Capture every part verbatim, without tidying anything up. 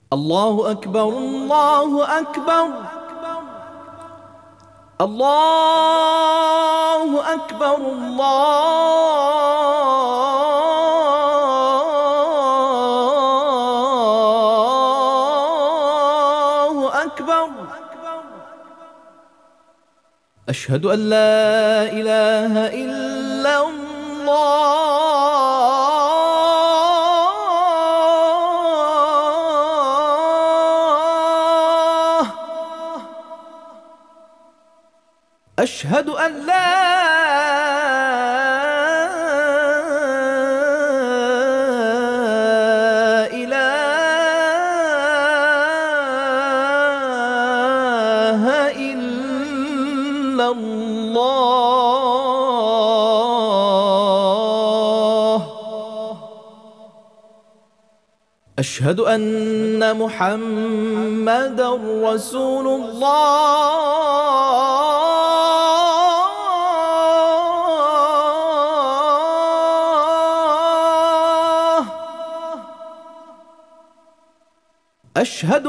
الله أكبر الله أكبر الله أكبر الله أكبر. أشهد أن لا إله إلا الله. أشهد أن لا إله إلا الله. أشهد أن محمدًا رسول الله. أشهد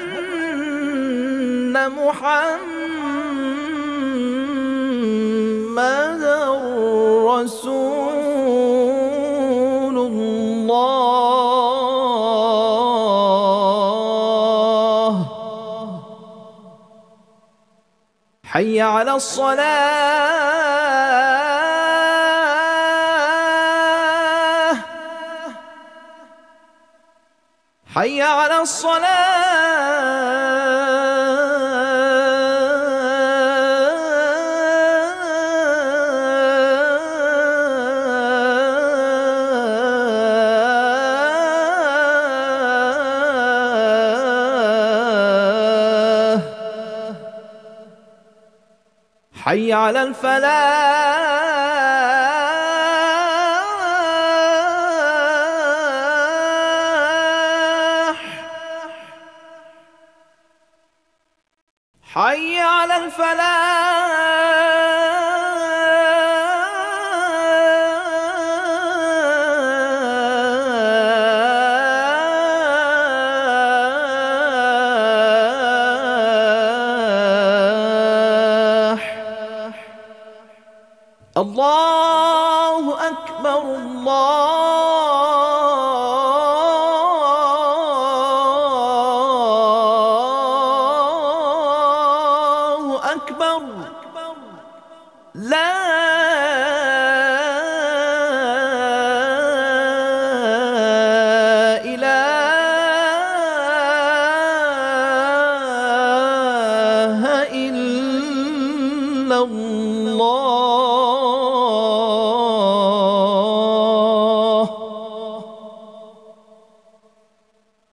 أن محمدًا رسول الله. حي على الصلاة. حي على الصلاة. حي على الفلاح. حي على الفلاح. الله أكبر الله أكبر. لا إله إلا الله.